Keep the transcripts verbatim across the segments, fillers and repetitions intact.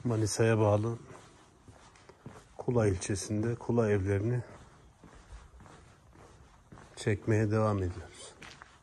Manisa'ya bağlı Kula ilçesinde Kula evlerini çekmeye devam ediyoruz.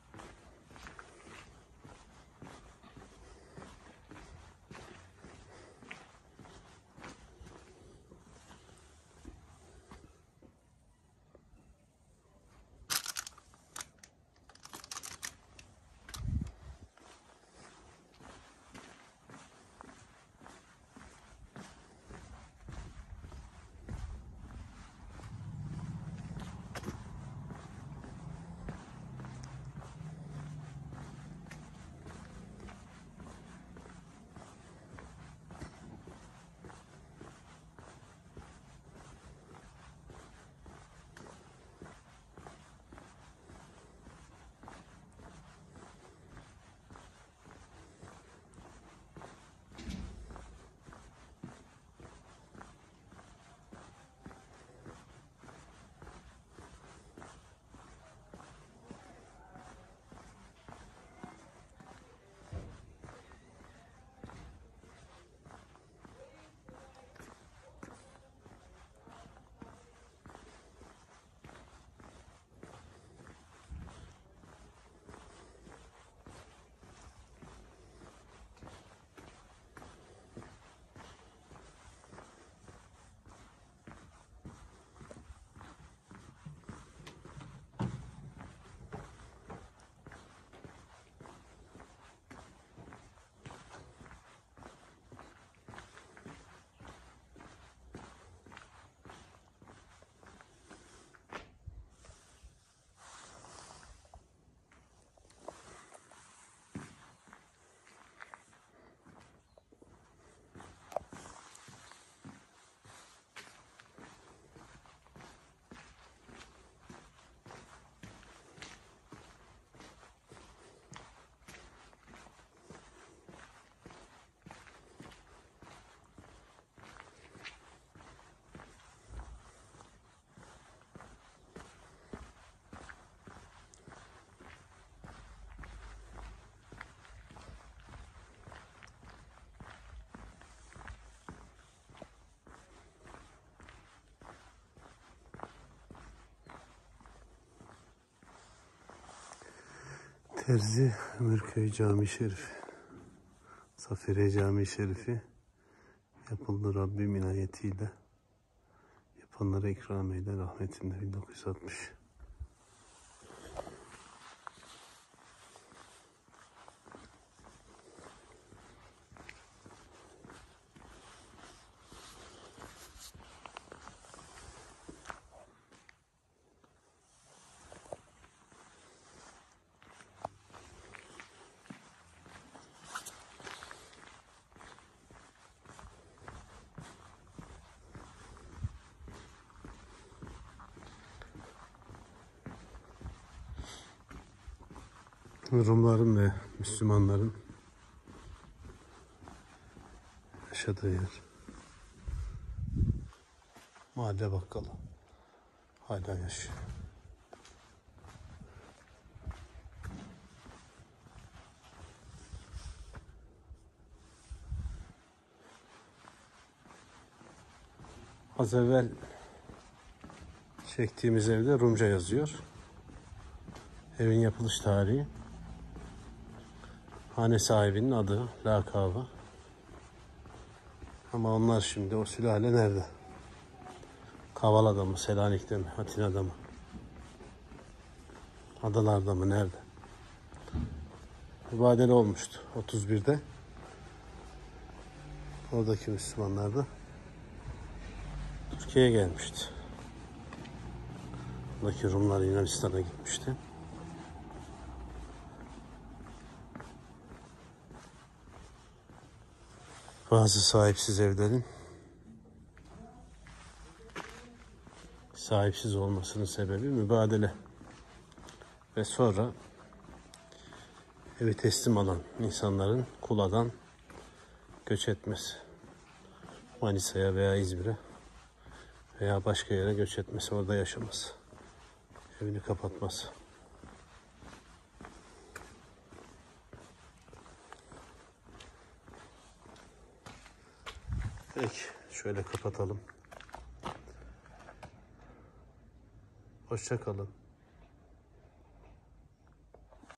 Terzi Ömürköy Camii Şerifi, Safiriye Camii Şerifi yapıldı Rabbim inayetiyle. Yapanlara ikram eyle rahmetinde bin dokuz yüz altmış. Rumların ve Müslümanların yaşadığı yer. Mahalle bakkalı hala yaşıyor. Az evvel çektiğimiz evde Rumca yazıyor. Evin yapılış tarihi. Hane sahibinin adı, lakabı. Ama onlar şimdi, o sülale nerede? Kavala'da mı, Selanik'te mi, Atina'da mı? Adalarda mı, nerede? Mübadele olmuştu otuz birde. Oradaki Müslümanlar da Türkiye'ye gelmişti. Oradaki Rumlar Yunanistan'a gitmişti. Bazı sahipsiz evlerin sahipsiz olmasının sebebi mübadele. Ve sonra evi teslim alan insanların Kula'dan göç etmesi. Manisa'ya veya İzmir'e veya başka yere göç etmesi, orada yaşaması. Evini kapatması. Peki şöyle kapatalım. Hoşça kalın.